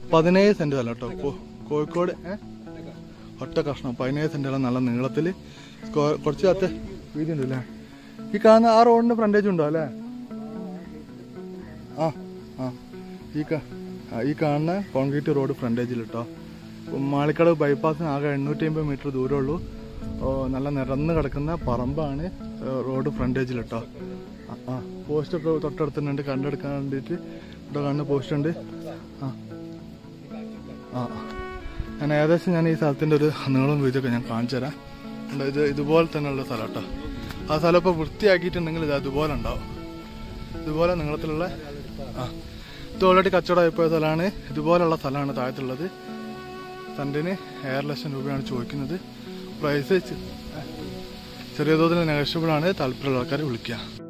17 saint അല്ല കേട്ടോ. കോഴിക്കോട് ഒറ്റ കഷ്ണം 17 സെന്റ് നല്ല നീളത്തിൽ കുറച്ച് വീതി ഉണ്ട് അല്ലേ. ഈ കാണുന്ന ആ റോഡിന് ഫ്രണ്ടേജ് ഉണ്ടോ അല്ലേ? ഈ കാണുന്ന കോൺക്രീറ്റ് റോഡ് ഫ്രണ്ടേജിൽ കേട്ടോ. മാളിക്കടവ് ബൈപ്പാസിന് ആകെ 850 മീറ്റർ ദൂരമുള്ളൂ. നല്ല നിരന്ന് കിടക്കുന്ന പറമ്പാണ് റോഡ് ഫ്രണ്ടേജിൽ കേട്ടോ. പോസ്റ്റൊക്കെ തൊട്ടടുത്തുണ്ട്, കണ്ടെടുക്കാൻ വേണ്ടിയിട്ട് ഇവിടെ കാണുന്ന പോസ്റ്റ് ഉണ്ട്. ഞാൻ ഏകദേശം ഈ സ്ഥലത്തിൻ്റെ ഒരു നീളം വീതിയൊക്കെ ഞാൻ കാണിച്ചു തരാം. ഇതുപോലെ തന്നെയുള്ള സ്ഥലം കേട്ടോ. ആ സ്ഥലം ഇപ്പോൾ വൃത്തിയാക്കിയിട്ടുണ്ടെങ്കിൽ ഇത് അതുപോലെ ഉണ്ടാവും. ഇതുപോലെ നീളത്തിലുള്ള ഇത് ഓൾറെഡി കച്ചവടമായിപ്പോയ സ്ഥലമാണ്. ഇതുപോലുള്ള സ്ഥലമാണ് താഴത്തുള്ളത്. സെൻറ്റിന് 1.5 ലക്ഷം രൂപയാണ് ചോദിക്കുന്നത്. പ്രൈസ് ചെറിയ തോതിൽ നെഗോഷ്യബിൾ ആണ്. താല്പര്യമുള്ള ആൾക്കാരെ വിളിക്കുക.